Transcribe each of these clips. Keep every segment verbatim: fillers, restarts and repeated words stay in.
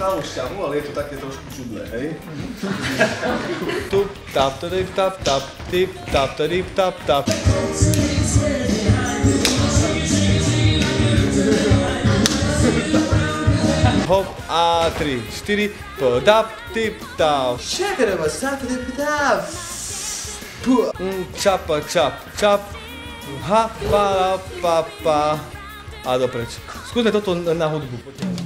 stálu šťavu, ale je to také trošku čudné, hej? Tup, tap, tadip, tap, tap, tip, tap, tadip, tap, tap. Hop, a tri, štyri, podap, tip, tap. Šekreba, sap, tip, tap. Čapa, čap, čap. Ha, pa, pa, pa. A dopreč. Skúsme toto na hudbu.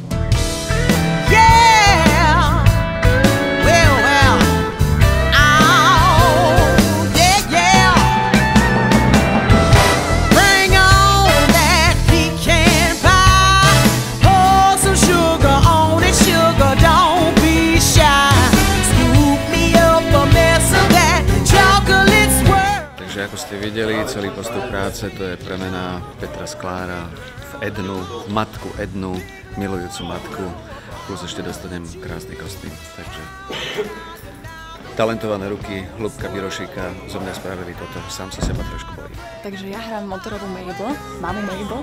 Ako ste videli, celý postup práce, to je premena Petra Sklára v Ednu, v matku Ednu, milujúcu matku, plus ešte dostanem krásny kostým, takže talentované ruky Ľubka Birošíka zo mňa spravili toto, sám sa seba trošku bojím. Takže ja hrám motorovú Mabel, mamu Mabel.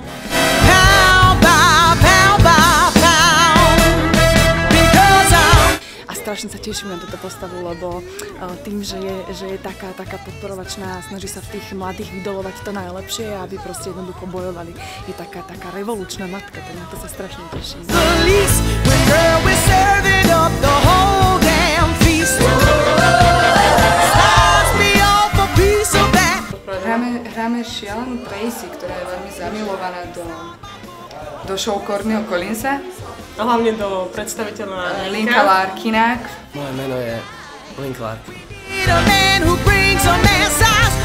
Strašne sa teším na túto postavu, lebo tým, že je, že je taká, taká podporovačná, snaží sa v tých mladých vydolovať to najlepšie, aby proste jednoducho bojovali. Je taká, taká revolučná matka, tak na to sa strašne teším. Hráme, hráme šialenú Tracy, ktorá je veľmi zamilovaná do, do show Courtneyho Collinsa. A hlavne do predstaviteľa Linka Larkina. Moje meno je Link Larkin.